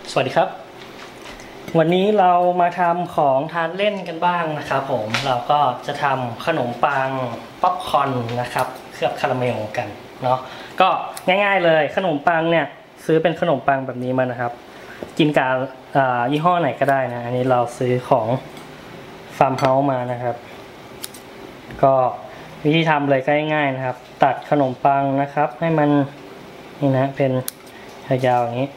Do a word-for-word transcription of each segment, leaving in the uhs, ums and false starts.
สวัสดีครับวันนี้เรามาทำของทานเล่นกันบ้างนะครับผมเราก็จะทำขนมปังป๊อปคอร์นนะครับเคลือบคาราเมลกันเนาะก็ง่ายๆเลยขนมปังเนี่ยซื้อเป็นขนมปังแบบนี้มานะครับกินกับยี่ห้อไหนก็ได้นะอันนี้เราซื้อของฟาร์มเฮาส์มานะครับก็วิธีทำเลยก็ง่ายๆนะครับตัดขนมปังนะครับให้มันนี่นะเป็นยาวๆอย่างนี้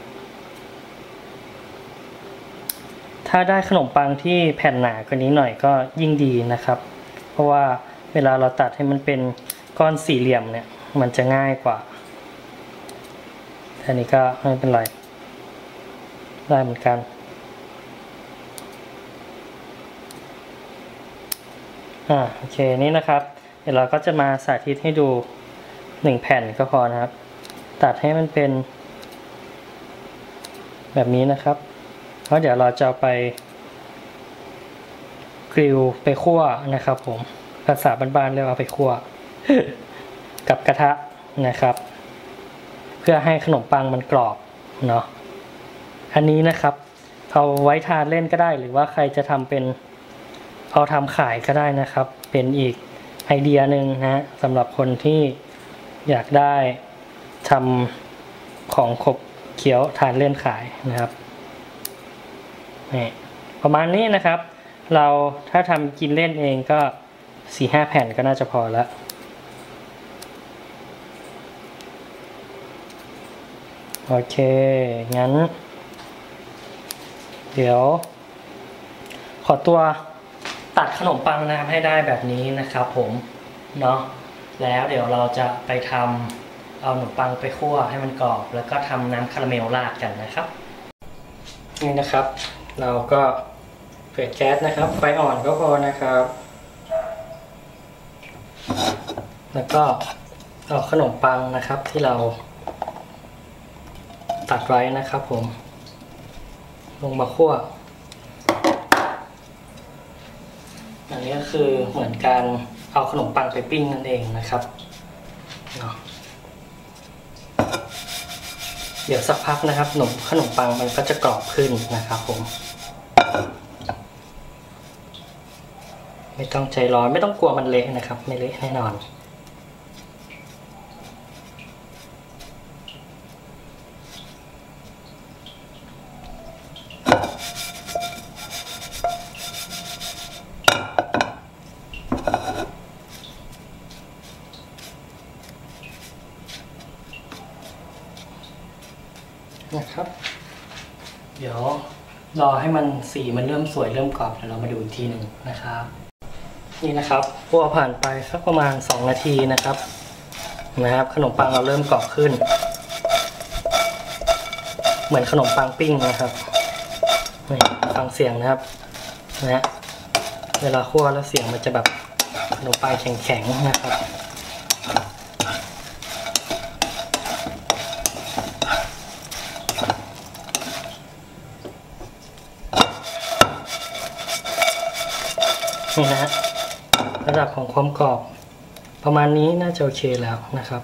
ถ้าได้ขนมปังที่แผ่นหนากว่านี้หน่อยก็ยิ่งดีนะครับเพราะว่าเวลาเราตัดให้มันเป็นก้อนสี่เหลี่ยมเนี่ยมันจะง่ายกว่าอันนี้ก็ไม่เป็นไรได้เหมือนกันอ่าโอเคนี่นะครับเดี๋ยวเราก็จะมาสาธิตให้ดูหนึ่งแผ่นก็พอนะครับตัดให้มันเป็นแบบนี้นะครับเพราะเดี๋ยวเราจะไปกริลไปคั่วนะครับผมภาษาบ้านๆเรียกว่าไปคั่ว กับกระทะนะครับเพื่อให้ขนมปังมันกรอบเนาะอันนี้นะครับเอาไว้ทานเล่นก็ได้หรือว่าใครจะทำเป็นเอาทำขายก็ได้นะครับเป็นอีกไอเดียหนึ่งนะสำหรับคนที่อยากได้ทำของขบเคี้ยวทานเล่นขายนะครับนี่ประมาณนี้นะครับเราถ้าทำกินเล่นเองก็ สี่ห้า แผ่นก็น่าจะพอแล้วโอเคงั้นเดี๋ยวขอตัวตัดขนมปังนะครับให้ได้แบบนี้นะครับผมเนาะแล้วเดี๋ยวเราจะไปทำเอาขนมปังไปคั่วให้มันกรอบแล้วก็ทำน้ำคาราเมลราดกันนะครับนี่นะครับเราก็เปิดแก๊สนะครับไฟอ่อนก็พอนะครับแล้วก็เอาขนมปังนะครับที่เราตัดไว้นะครับผมลงมาคั่วอันนี้ก็คือเหมือนการเอาขนมปังไปปิ้งนั่นเองนะครับเนาะเดี๋ยวสักพักนะครับขนมขนมปังมันก็จะกรอบขึ้นนะครับผมไม่ต้องใจร้อนไม่ต้องกลัวมันเละนะครับไม่เละแน่นอนนะครับเดี๋ยวรอให้มันสีมันเริ่มสวยเริ่มกรอบเดี๋ยวเรามาดูอีกทีหนึ่งนะครับนี่นะครับคั่วผ่านไปสักประมาณสองนาทีนะครับนะครับขนมปังเราเริ่มกรอบขึ้นเหมือนขนมปังปิ้งนะครับนี่ฟังเสียงนะครับนะเวลาคั่วแล้วเสียงมันจะแบบขนมปังแข็งๆนะครับนี่นะฮะระดับของความกรอบประมาณนี้น่าจะโอเคแล้วนะครับ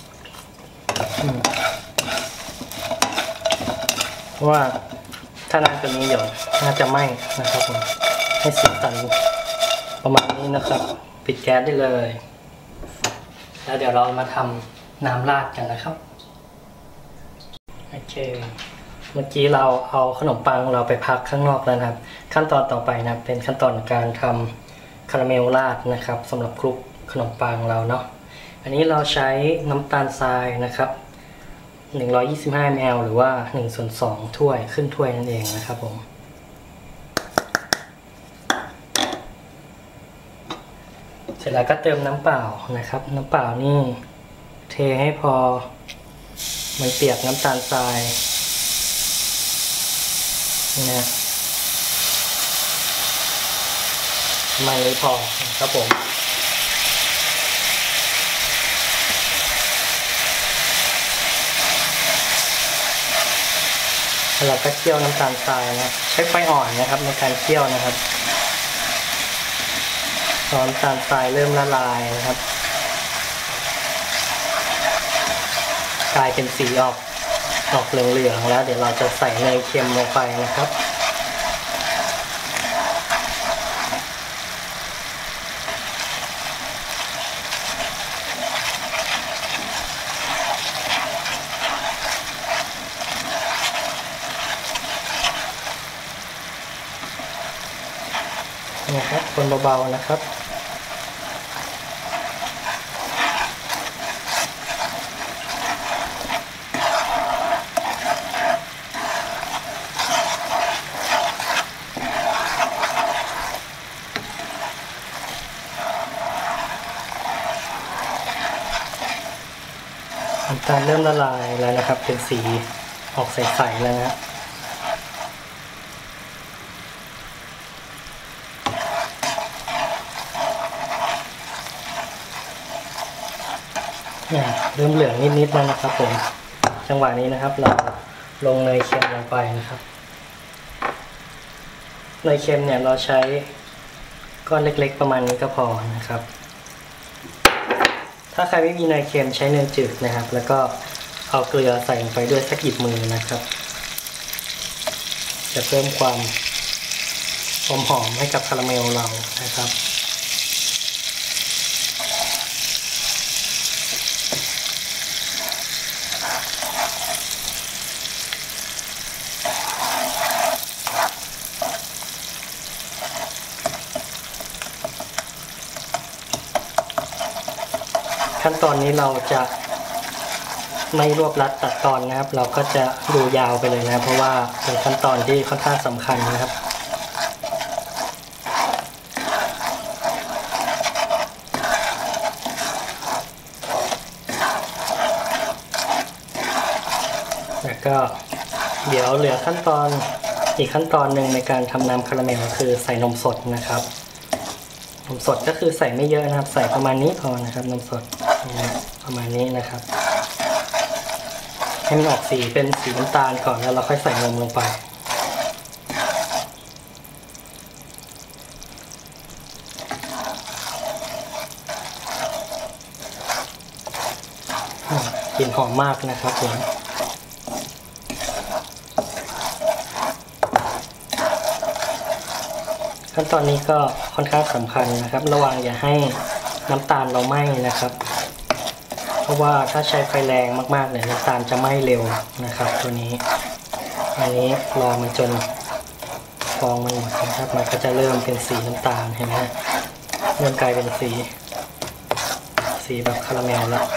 เพราะว่าถ้านานกว่านี้เดี๋ยวน่าจะไหม้นะครับผมให้สีสันประมาณนี้นะครับปิดแก๊สได้เลยแล้วเดี๋ยวเรามาทำน้ำราดกันนะครับโอเคเมื่อกี้เราเอาขนมปังเราไปพักข้างนอกแล้วนะครับขั้นตอนต่อไปนะเป็นขั้นตอนการทำคาราเมลราดนะครับสำหรับคลุกขนมปังเราเนาะอันนี้เราใช้น้ำตาลทรายนะครับหนึ่งร้อยยี่สิบห้ามิลลิลิตรหรือว่าหนึ่งส่วนสองถ้วยครึ่งถ้วยนั่นเองนะครับผมเสร็จแล้วก็เติมน้ำเปล่านะครับน้ำเปล่านี่เทให้พอมันเปียกน้ำตาลทรายนี่นะไม่เลยพอครับผมเราก็เคี่ยวน้ำตาลทรายนะใช้ไฟอ่อนนะครับในการเคี่ยวนะครับน้ำตาลทรายเริ่มละลายนะครับกลายเป็นสีออกออกเหลืองๆแล้วเดี๋ยวเราจะใส่เนยเค็มลงไปนะครับนะครับคนเบาๆนะครับน้ำตาลเริ่มละลายแล้วนะครับเป็นสีออกใสๆแล้วนะเริ่มเหลืองนิดๆแล้วนะครับผมจังหวะนี้นะครับเราลงเนยเค็มลงไปนะครับเนยเค็มเนี่ยเราใช้ก้อนเล็กๆประมาณนี้ก็พอนะครับถ้าใครไม่มีเนยเค็มใช้เนยจืดนะครับแล้วก็เอาเกลือใส่ลงไปด้วยสักหยิบมือนะครับจะเพิ่มความหอมหอมให้กับคาราเมลเรานะครับขั้นตอนนี้เราจะไม่รวบรัดตัดตอนนะครับเราก็จะดูยาวไปเลยนะเพราะว่าเป็นขั้นตอนที่ค่อนข้างสำคัญนะครับแล้วก็เดี๋ยวเหลือขั้นตอนอีกขั้นตอนหนึ่งในการทำน้ำคาราเมลคือใส่นมสดนะครับนมสดก็คือใส่ไม่เยอะนะครับใส่ประมาณนี้พอนะครับนมสดประมาณนี้นะครับให้มันออกสีเป็นสีน้ำตาลก่อนแล้วเราค่อยใส่นมลงไปกลิ่นหอมมากนะครับผมขั้นตอนนี้ก็ค่อนข้างสำคัญนะครับระวังอย่าให้น้ำตาลเราไหม้นะครับเพราะว่าถ้าใช้ไฟแรงมากๆเนี่ยน้ำตาลจะไหม้เร็วนะครับตัวนี้อันนี้รอมันจนฟองมันหมดนะครับมันก็จะเริ่มเป็นสีน้ำตาลเห็นไหมเริ่มกลายเป็นสีสีแบบคาราเมลแล้ว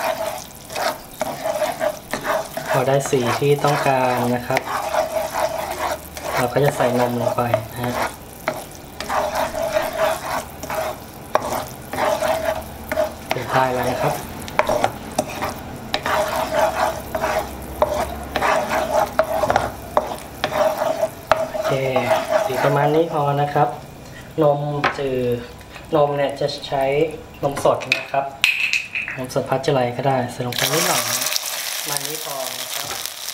พอได้สีที่ต้องการนะครับเราก็จะใส่นมลงไปนะฮะได้แล้วนะครับโอเคสีประมาณนี้พอนะครับนมจืดนมเนี่ยจะใช้นมสดนะครับนมสดพัชเจอร์ไลก็ได้ใส่ลงไปนิดหน่อยนะประมาณนี้พอนะครับ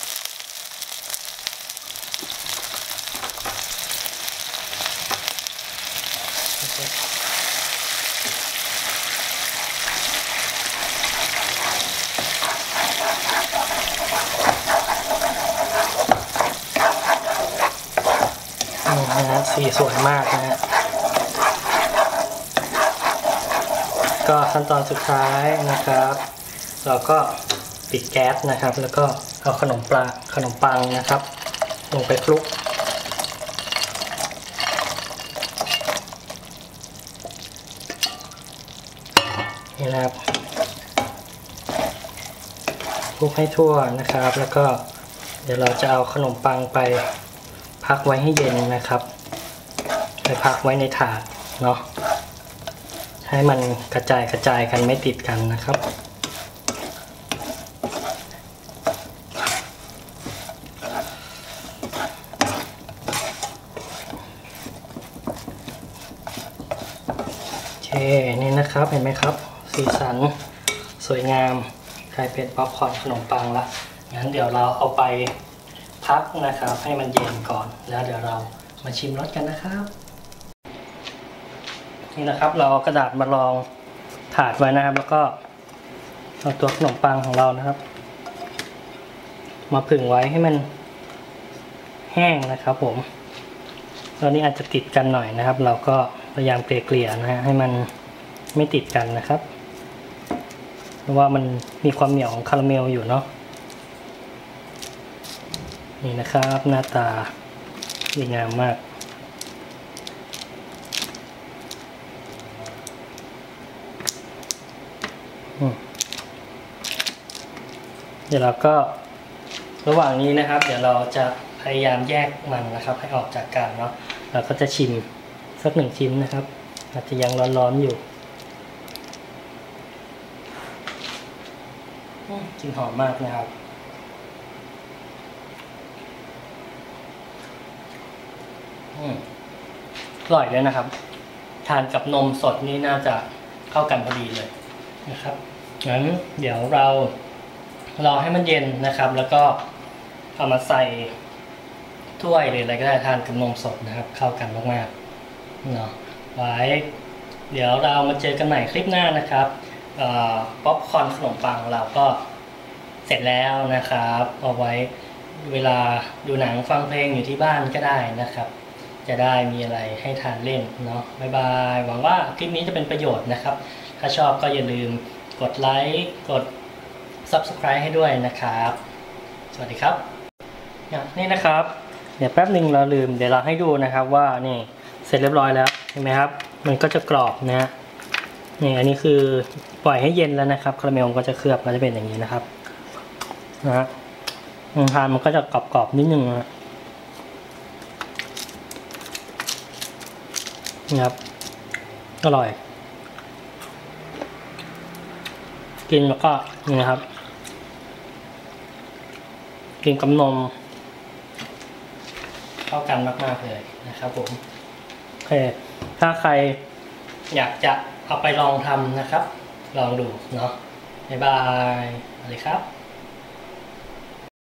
นะฮะสีสวยมากนะฮะก็ขั้นตอนสุดท้ายนะครับเราก็ปิดแก๊สนะครับแล้วก็เอาขนมปลาขนมปังนะครับลงไปคลุกนี่นะครับคลุกให้ทั่วนะครับแล้วก็เดี๋ยวเราจะเอาขนมปังไปพักไว้ให้เย็นนะครับไปพักไว้ในถาดเนาะให้มันกระจายกระจายกันไม่ติดกันนะครับโอเคนี่นะครับเห็นไหมครับสีสันสวยงามกลายเป็นป๊อปคอร์นขนมปังละงั้นเดี๋ยวเราเอาไปพักนะครับให้มันเย็นก่อนแล้วเดี๋ยวเรามาชิมรสกันนะครับนี่นะครับเราเอากระดาษมารองถาดไว้นะครับแล้วก็เอาตัวขนมปังของเรานะครับมาผึ่งไว้ให้มันแห้งนะครับผมตอนนี้อาจจะติดกันหน่อยนะครับเราก็พยายามเกลี่ยๆนะฮะให้มันไม่ติดกันนะครับเพราะว่ามันมีความเหนียวของคาราเมลอยู่เนาะนี่นะครับหน้าตาสวยงามมากเดี๋ยวเราก็ระหว่างนี้นะครับเดี๋ยวเราจะพยายามแยกมันนะครับให้ออกจากกันเนาะเราก็จะชิมสักหนึ่งชิ้นนะครับอาจจะยังร้อนๆอยู่กลิ่นหอมมากนะครับอร่อยเลยนะครับทานกับนมสดนี่น่าจะเข้ากันพอดีเลยนะครับงั้นเดี๋ยวเรารอให้มันเย็นนะครับแล้วก็เอามาใส่ถ้วยหรืออะไรก็ได้ทานกับนมสดนะครับเข้ากันมากๆเนาะไว้เดี๋ยวเรามาเจอกันใหม่คลิปหน้านะครับป๊อปคอร์นขนมปังเราก็เสร็จแล้วนะครับเอาไว้เวลาดูหนังฟังเพลงอยู่ที่บ้านก็ได้นะครับจะได้มีอะไรให้ทานเล่นเนาะบ๊ายบายหวังว่าคลิปนี้จะเป็นประโยชน์นะครับถ้าชอบก็อย่าลืมกดไลค์กด ซับสไครบ์ ให้ด้วยนะครับสวัสดีครับนี่นะครับเดี๋ยวแป๊บหนึ่งเราลืมเดี๋ยวเราให้ดูนะครับว่านี่เสร็จเรียบร้อยแล้วเห็นไหมครับมันก็จะกรอบนะฮะนี่อันนี้คือปล่อยให้เย็นแล้วนะครับคาราเมลก็จะเคลือบก็จะเป็นอย่างนี้นะครับนะฮะทานมันก็จะกรอบๆนิดนึงนะนี่ครับอร่อยกินแล้วก็นี่นะครับกินกับนมเข้ากันมากๆเลยนะครับผมโอเคถ้าใครอยากจะเอาไปลองทำนะครับลองดูเนาะบ๊ายบายสวัสดีครับ